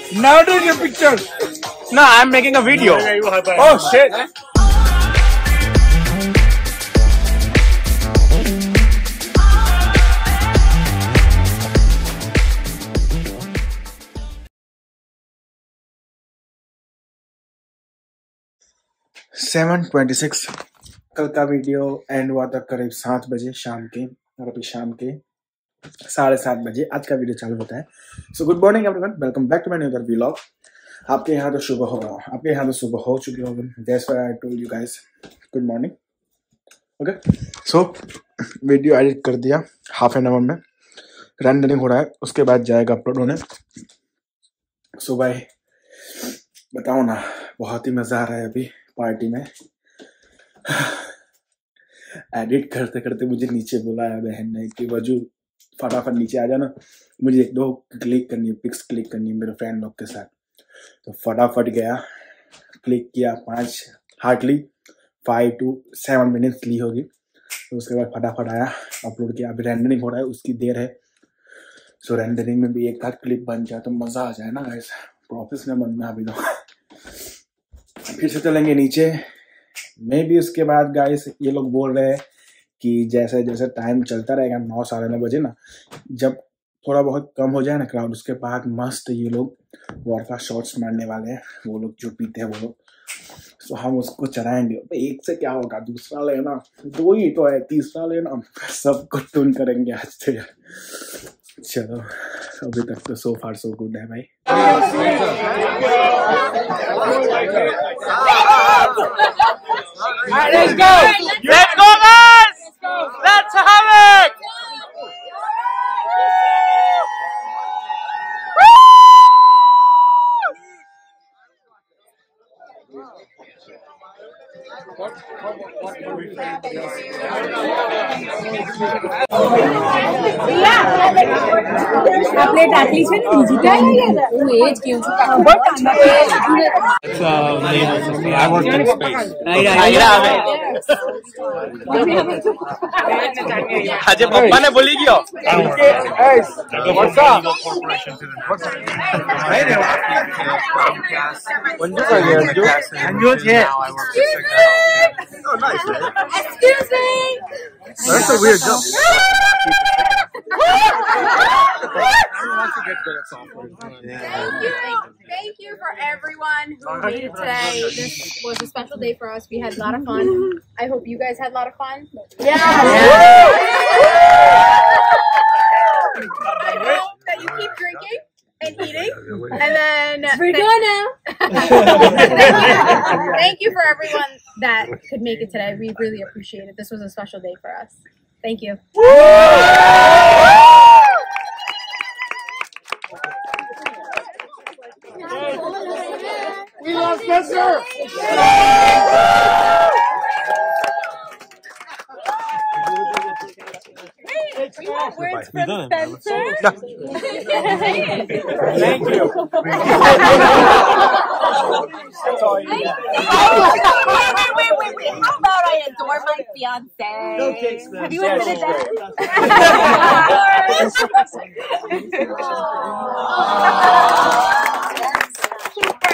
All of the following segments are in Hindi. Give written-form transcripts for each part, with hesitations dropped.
Now doing a picture. No, I'm making a video. Oh shit. Seven 26 कल का वीडियो एंड हुआ था करीब 7 बजे शाम के, और अभी शाम के 7:30 बजे आज का वीडियो चालू होता है। So good morning everyone, welcome back to my new vlog. आपके यहाँ तो सुबह होगा, आपके यहाँ तो सुबह हो चुकी होगी। That's why I told you guys good morning. Okay, so video edit कर दिया, हाफ एन आवर में रेंडरिंग हो रहा है, उसके बाद जाएगा अपलोड होने। सो भाई बताओ ना, बहुत ही मजा आ रहा है अभी पार्टी में। एडिट करते करते मुझे नीचे बुलाया बहन ने कि वजू फटाफट नीचे आ जाना, मुझे 1-2 क्लिक करनी है, पिक्स क्लिक करनी है मेरे फ्रेंड लोग के साथ। तो फटाफट गया, क्लिक किया, 5 to 7 मिनट्स ली होगी। तो उसके बाद फटाफट आया, अपलोड किया। अभी रेंडरिंग हो रहा है, उसकी देर है। सो रेंडरिंग में भी एक आध क्लिप बन जाए तो मजा आ जाए ना गाइस, प्रोफेशनल बनना अभी तो। फिर से चलेंगे नीचे में भी। उसके बाद गाइस ये लोग बोल रहे हैं कि जैसे जैसे टाइम चलता रहेगा 9 साढ़े 9 बजे ना, जब थोड़ा बहुत कम हो जाए ना क्राउड, उसके बाद मस्त ये लोग वॉडका शॉट्स मारने वाले हैं, वो लोग जो पीते हैं वो लोग। सो हम उसको चलाएंगे। एक से क्या होगा, दूसरा लेना, 2 ही तो है, तीसरा लेना, सबको टून करेंगे आज से। चलो अभी तक तो सो फार सो गुड है भाई। Let's go! Let's go, guys! Let's have it! आपले टाकली छे ने બીજી ટાઈમ હું એ જ કહું છું ખબર કાંડા I work in space. આજે પપ્પાને ભૂલી ગયો. What's up? અંજુ છે. Oh, nice, man. Excuse me. That's a weird jump. Thank you for everyone who made it today. This was a special day for us. We had a lot of fun. I hope you guys had a lot of fun. Yeah. I hope that you keep drinking and eating, and then we're gonna. Thank you for everyone that could make it today. We really appreciate it. This was a special day for us. Thank you. We love Spencer. You want words from Spencer? Thank you. Wait. How about I adore my fiance? No cakes, man. Have you admitted that? Super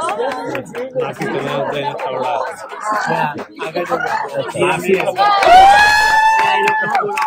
cute.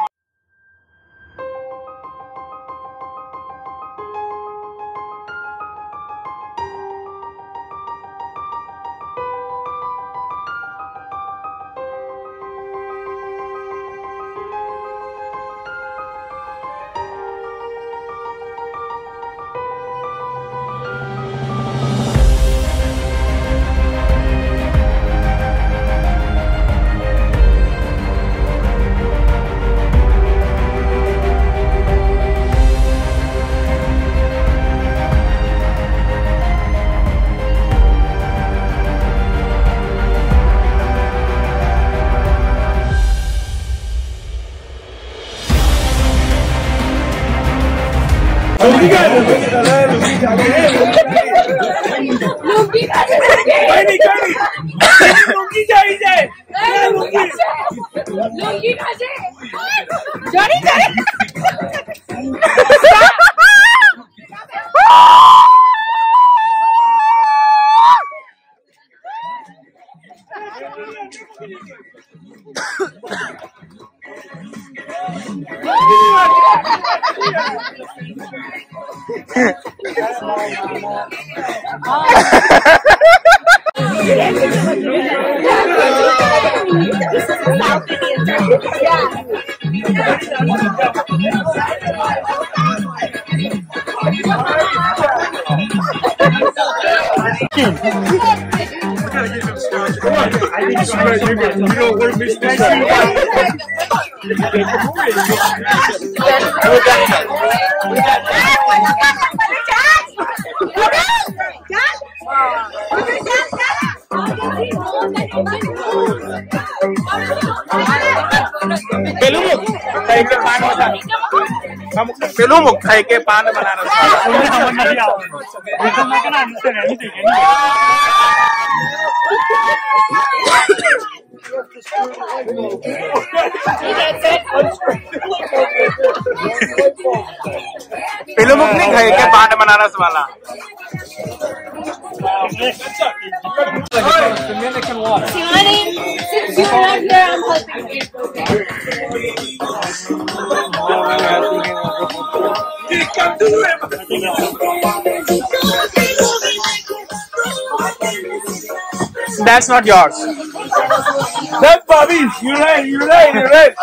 Pelumuk खाई के पान बनाना पेलुमुक नहीं खाई के पान बनारस वाला That's not yours. That's Bobby's. You're right.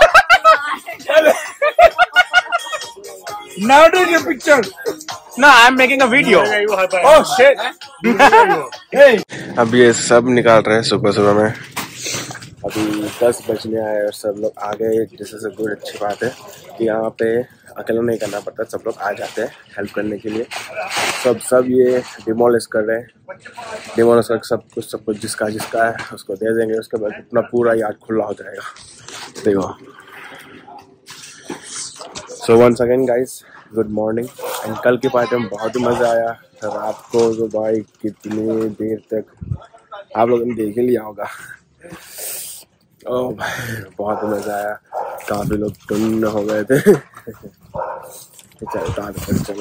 Now do your picture. No, I'm making a video. Oh shit. Hey. अब ये सब निकाल रहे हैं सुबह में। अभी 10 बजने आए और सब लोग आ गए। जैसे सब कुछ अच्छी बात है कि यहाँ पे अकेला नहीं करना पड़ता, सब लोग आ जाते हैं हेल्प करने के लिए। सब ये डिमोलिश कर रहे हैं। डिमोलिश कर सब कुछ जिसका है उसको दे देंगे। उसके बाद अपना पूरा यार्ड खुला हो जाएगा। देखो। So once again guys, good morning. And कल की पार्टी में बहुत ही मज़ा आया। रात को तो भाई कितनी देर तक आप लोगों ने देख ही लिया होगा। ओह भाई बहुत मज़ा आया। काफ़ी लोग टुन्न हो गए थे। चलो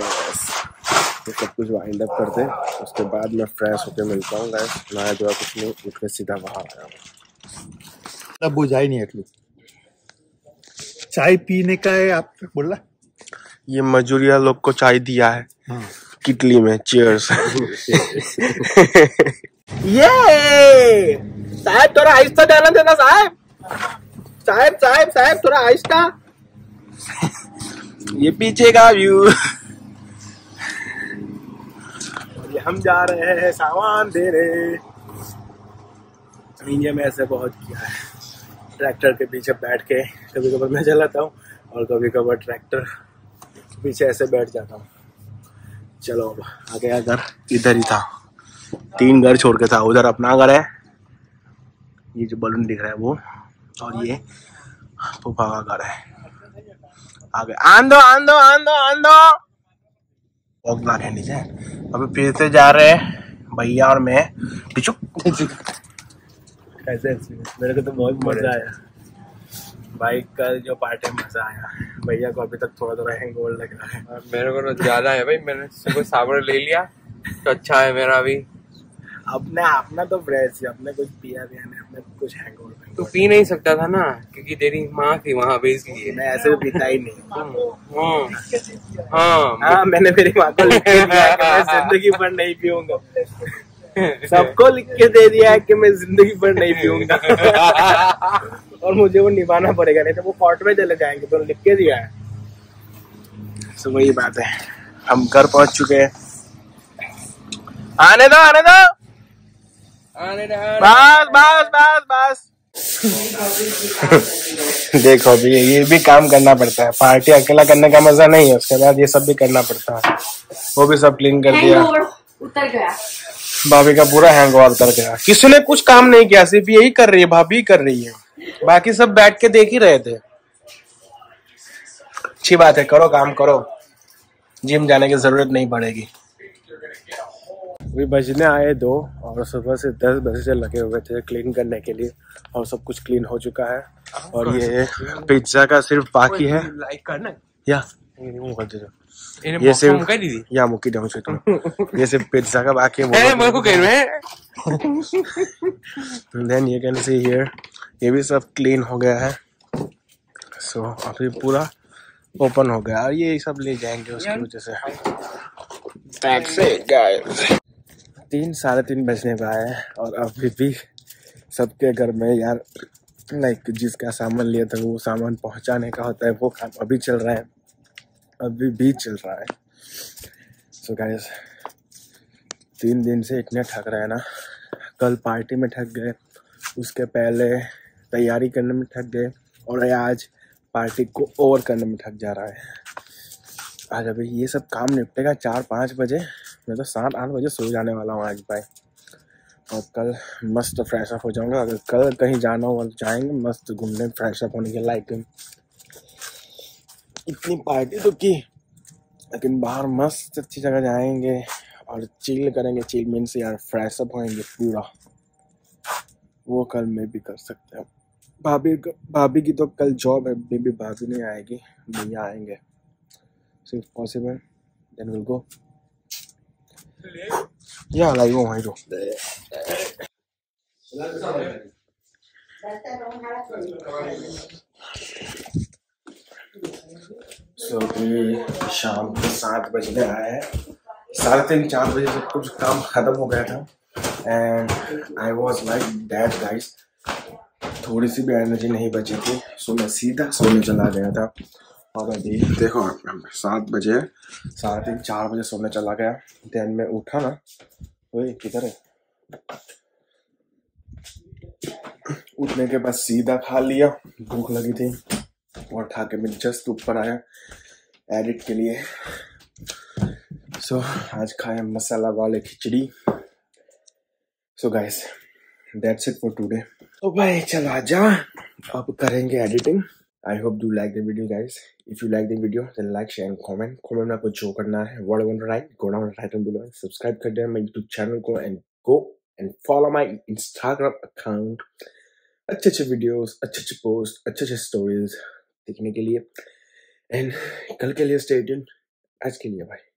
सब कुछ वाइंड अप करते, उसके बाद मैं फ्रेश होकर मिलता हूँ गाइस। नया जो कुछ नहीं, उठ के सीधा बाहर आया हूँ। तब बुझाई नहीं एटली चाय पीने का है आप बोला। ये मजूरिया लोग को चाय दिया है किटली में। चीयर्स। ये साहब थोड़ा आहिस्ता ध्यान देना साहब थोड़ा आहिस्ता। ये पीछे का व्यू। ये हम जा रहे हैं सामान दे रहे। इंडिया में ऐसे बहुत किया है, ट्रैक्टर के पीछे बैठ के कभी कभार मैं चलाता हूँ और कभी कभार ट्रैक्टर के पीछे ऐसे बैठ जाता हूँ। चलो अब आ गया घर। इधर ही था, 3 घर छोड़ के था। उधर अपना घर है, ये जो बलून दिख रहा है वो, और ये फूफा का घर है। आगे आंदो है नीचे। अभी फिर से जा रहे हैं भैया और मैं। कैसे मेरे को तो बहुत मजा आया। बाइक का जो पार्ट है मजा आया। भैया को अभी तक थोड़ा हैंगओवर लग रहा है। मेरे को तो ज्यादा है भाई। मैंने सुबह साबर ले लिया तो अच्छा है मेरा भी। अपना तो फ्रेश है। अपने कुछ पिया भी नहीं, अपने कुछ हैंगओवर। तो पी नहीं सकता था ना, क्योंकि तेरी माँ थी वहाँ बेसिकली। मैं ऐसे भी पीता ही नहीं। हाँ, मैंने मेरी माँ को लिख के दिया कि मैं जिंदगी भर नहीं पीऊंगा। सबको लिख के दे दिया है कि मैं जिंदगी भर नहीं पीऊंगा। और मुझे वो निभाना पड़ेगा, नहीं तो वो कोर्ट में चले जाएंगे। तो लिख के दिया है। तो वही बात है, हम घर पहुंच चुके हैं। आने दो बस। देखो भी ये भी काम करना पड़ता है। पार्टी अकेला करने का मजा नहीं है, उसके बाद ये सब भी करना पड़ता है। वो भी सब क्लीन कर दिया। उतर गया भाभी का पूरा हैंगओवर उतर गया। किसी ने कुछ काम नहीं किया, सिर्फ यही कर रही है, भाभी कर रही है। बाकी सब बैठ के देख ही रहे थे। अच्छी बात है, करो काम करो। जिम जाने की जरूरत नहीं पड़ेगी। अभी बजने आए 2 और सुबह से 10 बजे से लगे हुए थे क्लीन करने के लिए, और सब कुछ क्लीन हो चुका है। और ये पिज्जा का सिर्फ बाकी है। या ये सिर्फ या मुक्की डाउन से ये सिर्फ पिज्जा का बाकी है। मेरे को कह रहे हैं। Then you can see here, ये भी सब क्लीन हो गया है। सो अभी पूरा ओपन हो गया। और ये सब ले जाएंगे उसकी वजह से। That's it, guys. 3 साढ़े 3 बजने का है और अभी भी सबके घर में यार लाइक जिसका सामान लिया था वो सामान पहुंचाने का होता है, वो काम अभी चल रहा है, अभी भी चल रहा है। सो गाइस 3 दिन से इतने थक रहे हैं ना, कल पार्टी में थक गए, उसके पहले तैयारी करने में थक गए और आज पार्टी को ओवर करने में थक जा रहा है। आज अभी ये सब काम निपटेगा 4-5 बजे, मैं तो 7-8 बजे सो जाने वाला हूँ आज भाई। और कल मस्त फ्रेश अप हो जाऊंगा, अगर कल कहीं जाना हो तो जाएंगे मस्त घूमने, फ्रेश अप होने के लायक। इतनी पार्टी तो की, लेकिन बाहर मस्त अच्छी जगह जाएंगे और चिल करेंगे। चिल मीन्स यार फ्रेश अप होएंगे पूरा, वो कल में भी कर सकते हैं। भाभी की तो कल जॉब है, बेबी भाभी नहीं आएगी, भैया आएंगे। So if possible, then we'll go. Yeah, like oh, I do. So शाम को 7 बजने आए हैं, 3:30-4 बजे सब कुछ काम खत्म हो गया था। And I was like that guys, थोड़ी सी भी एनर्जी नहीं बची थी, सो मैं सीधा सोने चला गया था। और अभी देखो 7 बजे, 3:30-4 बजे सोने चला गया। देन में उठा ना, ओए किधर है, उठने के बाद सीधा खा लिया, भूख लगी थी और खा के मैं जस्ट ऊपर आया एडिट के लिए। सो आज खाया मसाला वाले khichdi. So guys that's it for today. तो भाई चल आजा, अब करेंगे editing. I hope you like the video guys. If you like the video then like, share and comment. Comment में आपको जो करना है what I want to write, go down and write down below. Subscribe कर देना मेरे YouTube चैनल को and go and follow my Instagram account. अच्छे वीडियोस, अच्छे पोस्ट, अच्छे स्टोरीज देखने के लिए। एंड कल के लिए stay tuned। आज के लिए भाई।